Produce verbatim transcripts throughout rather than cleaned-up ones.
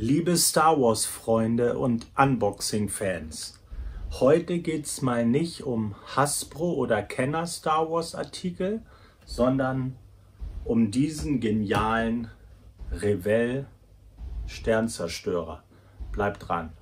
Liebe Star Wars Freunde und Unboxing Fans, heute geht es mal nicht um Hasbro oder Kenner Star Wars Artikel, sondern um diesen genialen Revell Sternzerstörer. Bleibt dran.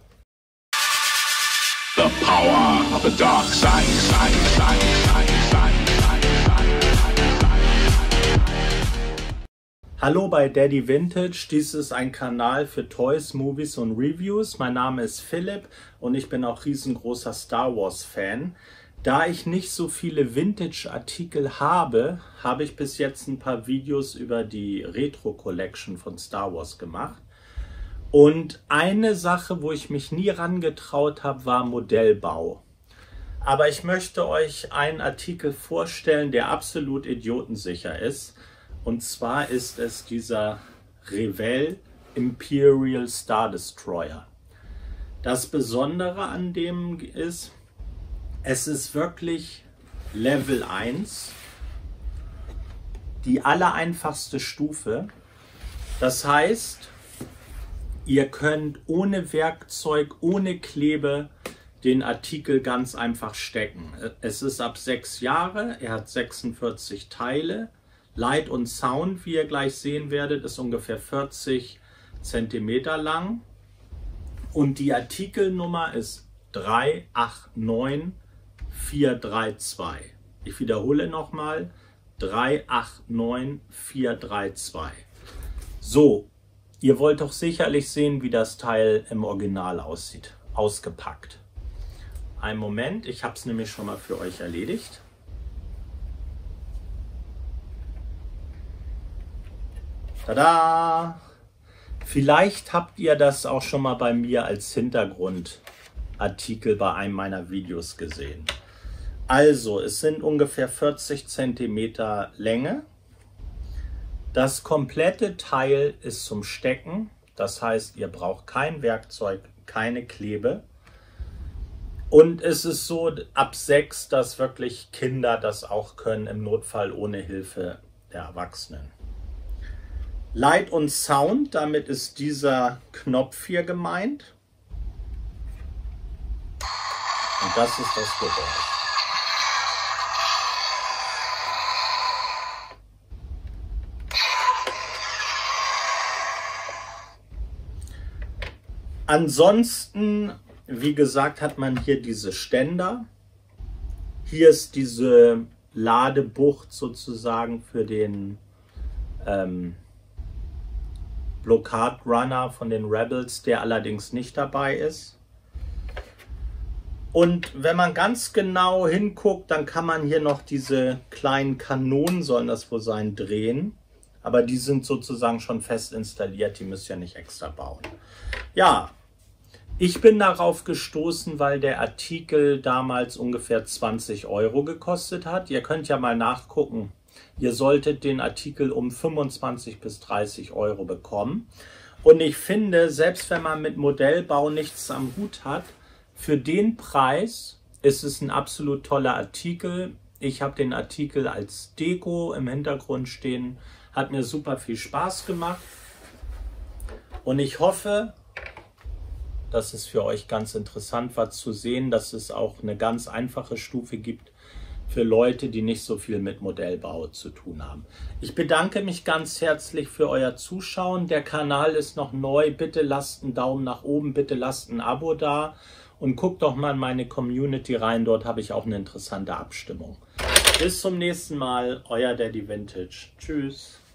The power of the dark side, side, side, side, side, side, side, side. Hallo bei Daddy Vintage, dies ist ein Kanal für Toys, Movies und Reviews. Mein Name ist Philipp und ich bin auch riesengroßer Star Wars Fan. Da ich nicht so viele Vintage-Artikel habe, habe ich bis jetzt ein paar Videos über die Retro Collection von Star Wars gemacht. Und eine Sache, wo ich mich nie rangetraut habe, war Modellbau. Aber ich möchte euch einen Artikel vorstellen, der absolut idiotensicher ist. Und zwar ist es dieser Revell Imperial Star Destroyer. Das Besondere an dem ist, es ist wirklich Level eins, die allereinfachste Stufe. Das heißt, ihr könnt ohne Werkzeug, ohne Klebe den Artikel ganz einfach stecken. Es ist ab sechs Jahre, er hat sechsundvierzig Teile. Light und Sound, wie ihr gleich sehen werdet, ist ungefähr vierzig Zentimeter lang. Und die Artikelnummer ist drei acht neun vier drei zwei. Ich wiederhole nochmal, drei acht neun vier drei zwei. So. Ihr wollt doch sicherlich sehen, wie das Teil im Original aussieht, ausgepackt. Einen Moment, ich habe es nämlich schon mal für euch erledigt. Tada! Vielleicht habt ihr das auch schon mal bei mir als Hintergrundartikel bei einem meiner Videos gesehen. Also, es sind ungefähr vierzig Zentimeter Länge. Das komplette Teil ist zum Stecken, das heißt, ihr braucht kein Werkzeug, keine Klebe. Und es ist so ab sechs, dass wirklich Kinder das auch können, im Notfall ohne Hilfe der Erwachsenen. Light und Sound, damit ist dieser Knopf hier gemeint. Und das ist das Geräusch. Ansonsten, wie gesagt, hat man hier diese Ständer. Hier ist diese Ladebucht sozusagen für den ähm, Blockade-Runner von den Rebels, der allerdings nicht dabei ist. Und wenn man ganz genau hinguckt, dann kann man hier noch diese kleinen Kanonen, sollen das wohl sein, drehen. Aber die sind sozusagen schon fest installiert, die müsst ihr nicht extra bauen. Ja, ich bin darauf gestoßen, weil der Artikel damals ungefähr zwanzig Euro gekostet hat. Ihr könnt ja mal nachgucken. Ihr solltet den Artikel um fünfundzwanzig bis dreißig Euro bekommen. Und ich finde, selbst wenn man mit Modellbau nichts am Hut hat, für den Preis ist es ein absolut toller Artikel. Ich habe den Artikel als Deko im Hintergrund stehen. Hat mir super viel Spaß gemacht. Und ich hoffe, dass es für euch ganz interessant war zu sehen, dass es auch eine ganz einfache Stufe gibt für Leute, die nicht so viel mit Modellbau zu tun haben. Ich bedanke mich ganz herzlich für euer Zuschauen. Der Kanal ist noch neu. Bitte lasst einen Daumen nach oben, bitte lasst ein Abo da und guckt doch mal in meine Community rein. Dort habe ich auch eine interessante Abstimmung. Bis zum nächsten Mal, euer Daddy Vintage. Tschüss.